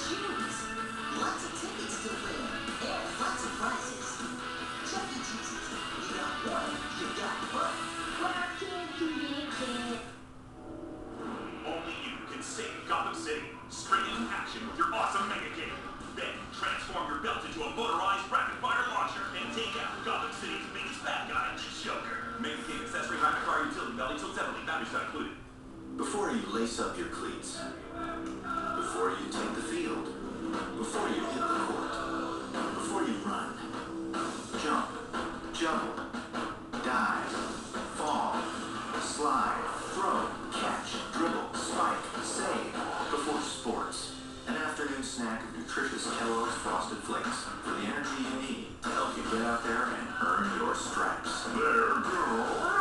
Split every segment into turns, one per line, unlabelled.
shoes. Lots of tickets to win. And lots of prizes. Chuck E. Cheese's. You got one, you got fun.
Why can't you make it?
Only you can save Gotham City. Spring into action with your awesome Mega Game. Then transform your belt into a motorized rapid fire launcher and take out Gotham City's biggest bad guy, the Joker. Mega Game accessory rapid fire utility belt until 70. Batteries not included.
Before you lace up your cleats, before you take the field, before you hit the court, before you run, jump, juggle, dive, fall, slide, throw, catch, dribble, spike, save, before sports. An afternoon snack of nutritious Kellogg's Frosted Flakes for the energy you need to help you get out there and earn your stripes. There, girl.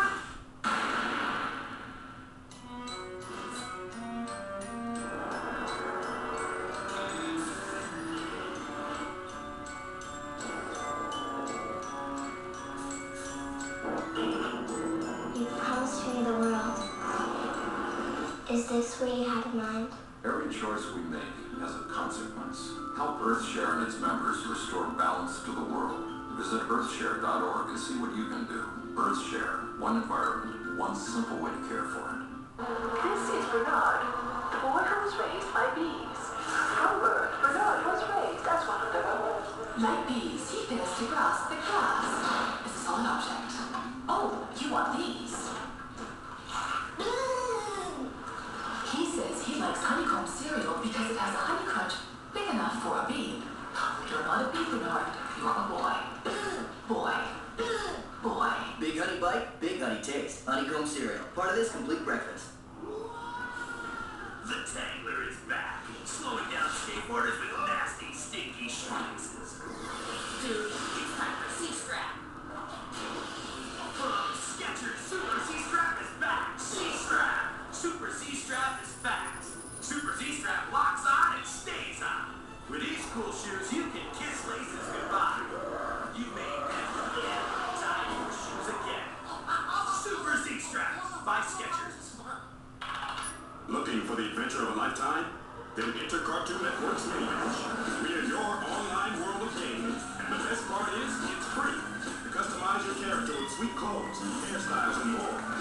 You promised me the world. Is this what you had in mind?
Every choice we make has a consequence. Help Earthshare and its members restore balance to the world. Visit earthshare.org and see what you can do. Earthshare, one environment, one simple way to care for it.
This is Bernard, the boy who was raised by bees. From birth, Bernard was raised as one of them.
Like bees, he fails to grasp the glass. It's a solid object. Oh, you want these? He says he likes honeycomb cereal because it has a honey crunch big enough for a bee. You're not a bee, Bernard. You're a boy. Boy. Boy.
Big honey bite, big honey taste. Honeycomb cereal. Part of this complete breakfast.
The Tangler is back, slowing down skateboarders with nasty, stinky schmucks. Dude, it's time for C-Strap. Skechers Super C-Strap is back. C-Strap. Super C-Strap is fast. Super C-Strap locks on and stays on. With these cool shoes, you can kiss laces goodbye. You may never again tie your shoes again. Super C-Strap by Skechers.
Looking for the adventure of a lifetime? Then enter Cartoon Network's Mini Match. We are your online world of gaming, and the best part is, it's free. Customize your character with sweet clothes, hairstyles, and more.